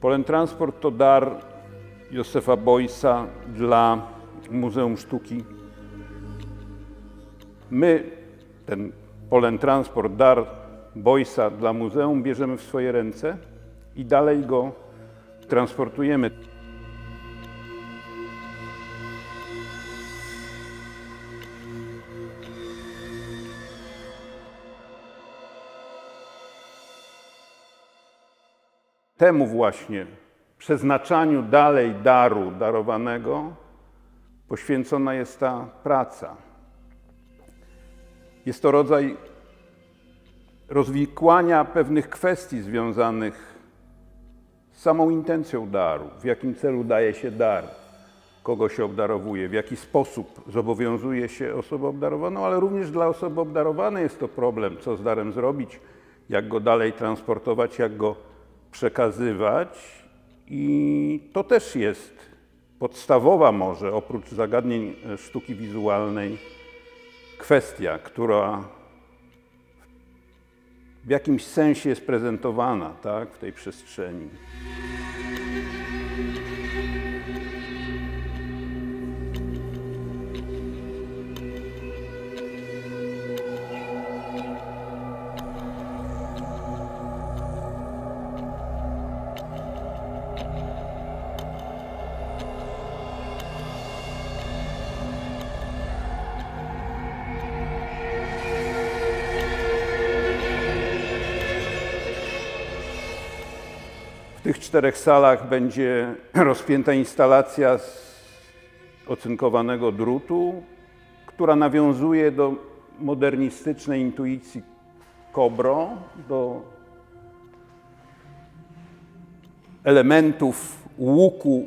Polentransport to dar Józefa Beuys'a dla Muzeum Sztuki. My ten Polentransport, dar Beuys'a dla muzeum bierzemy w swoje ręce i dalej go transportujemy. Temu właśnie przeznaczaniu dalej daru darowanego poświęcona jest ta praca. Jest to rodzaj rozwikłania pewnych kwestii związanych z samą intencją daru, w jakim celu daje się dar, kogo się obdarowuje, w jaki sposób zobowiązuje się osobę obdarowaną, ale również dla osoby obdarowanej jest to problem, co z darem zrobić, jak go dalej transportować, jak go przekazywać. I to też jest podstawowa może, oprócz zagadnień sztuki wizualnej, kwestia, która w jakimś sensie jest prezentowana, tak, w tej przestrzeni. W tych 4 salach będzie rozpięta instalacja z ocynkowanego drutu, która nawiązuje do modernistycznej intuicji Kobro, do elementów łuku,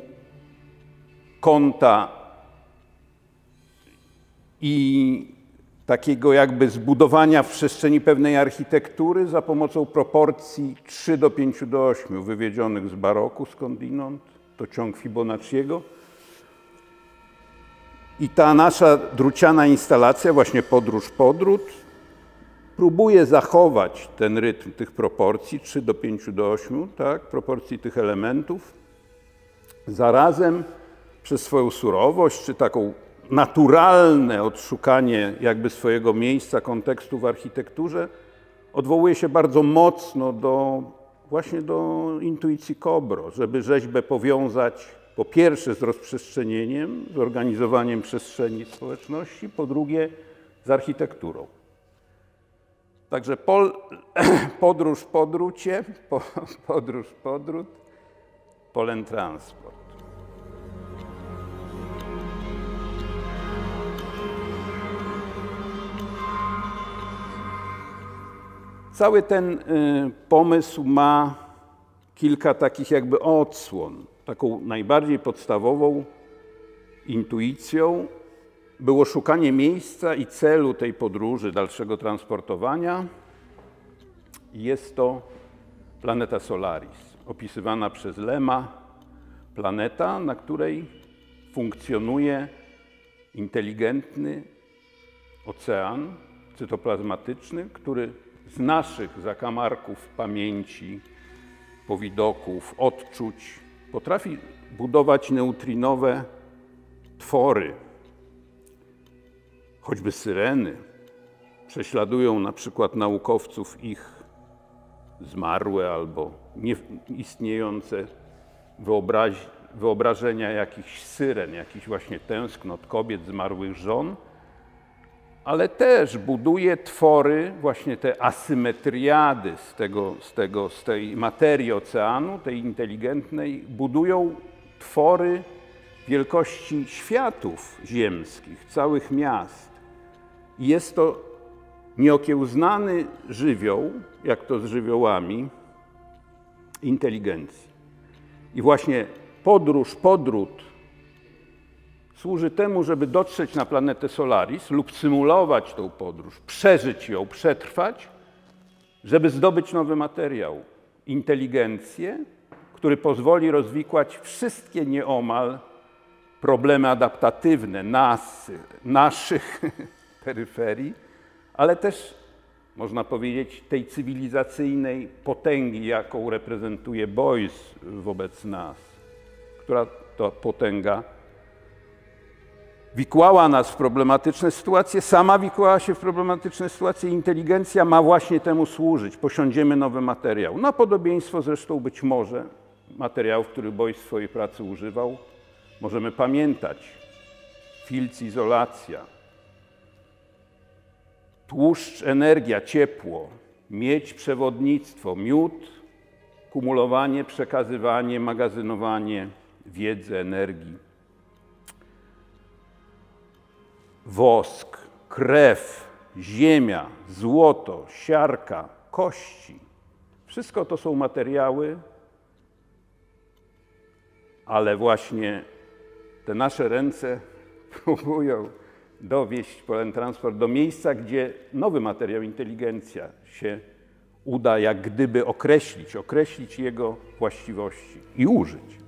kąta i takiego jakby zbudowania w przestrzeni pewnej architektury za pomocą proporcji 3:5:8 wywiedzionych z baroku skądinąd, to ciąg Fibonacciego. I ta nasza druciana instalacja, właśnie podróż-podrót, próbuje zachować ten rytm tych proporcji 3:5:8, tak, proporcji tych elementów, zarazem przez swoją surowość, czy taką naturalne odszukanie jakby swojego miejsca, kontekstu w architekturze, odwołuje się bardzo mocno właśnie do intuicji Kobro, żeby rzeźbę powiązać po pierwsze z rozprzestrzenieniem, z organizowaniem przestrzeni społeczności, po drugie z architekturą. Także podróż po drucie, podróż podrót, Polentransport. Cały ten pomysł ma kilka takich jakby odsłon. Taką najbardziej podstawową intuicją było szukanie miejsca i celu tej podróży, dalszego transportowania. Jest to planeta Solaris, opisywana przez Lema, planeta, na której funkcjonuje inteligentny ocean cytoplazmatyczny, który z naszych zakamarków pamięci, powidoków, odczuć potrafi budować neutrinowe twory. Choćby syreny prześladują na przykład naukowców ich zmarłe albo nieistniejące wyobrażenia jakichś syren, jakichś właśnie tęsknot kobiet, zmarłych żon, ale też buduje twory, właśnie te asymetriady z tej materii oceanu, tej inteligentnej, budują twory wielkości światów ziemskich, całych miast. I jest to nieokiełznany żywioł, jak to z żywiołami, inteligencji. I właśnie podród służy temu, żeby dotrzeć na planetę Solaris lub symulować tą podróż, przeżyć ją, przetrwać, żeby zdobyć nowy materiał, inteligencję, który pozwoli rozwikłać wszystkie nieomal problemy adaptatywne naszych peryferii, ale też można powiedzieć, tej cywilizacyjnej potęgi, jaką reprezentuje Beuys wobec nas, która to potęga wikłała nas w problematyczne sytuacje, sama wikłała się w problematyczne sytuacje. Inteligencja ma właśnie temu służyć. Posiądziemy nowy materiał. Na podobieństwo zresztą być może materiałów, których Beuys w swojej pracy używał. Możemy pamiętać filc, izolacja, tłuszcz, energia, ciepło, miedź, przewodnictwo, miód, kumulowanie, przekazywanie, magazynowanie wiedzy, energii. Wosk, krew, ziemia, złoto, siarka, kości. Wszystko to są materiały, ale właśnie te nasze ręce próbują dowieść Polentransport do miejsca, gdzie nowy materiał, inteligencja, się uda jak gdyby określić jego właściwości i użyć.